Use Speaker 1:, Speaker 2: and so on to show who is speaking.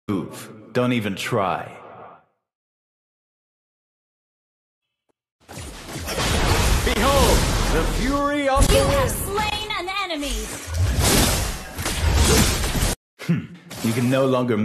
Speaker 1: move. Don't even try. Behold, the fury of the
Speaker 2: You have slain an enemy!
Speaker 1: You can no longer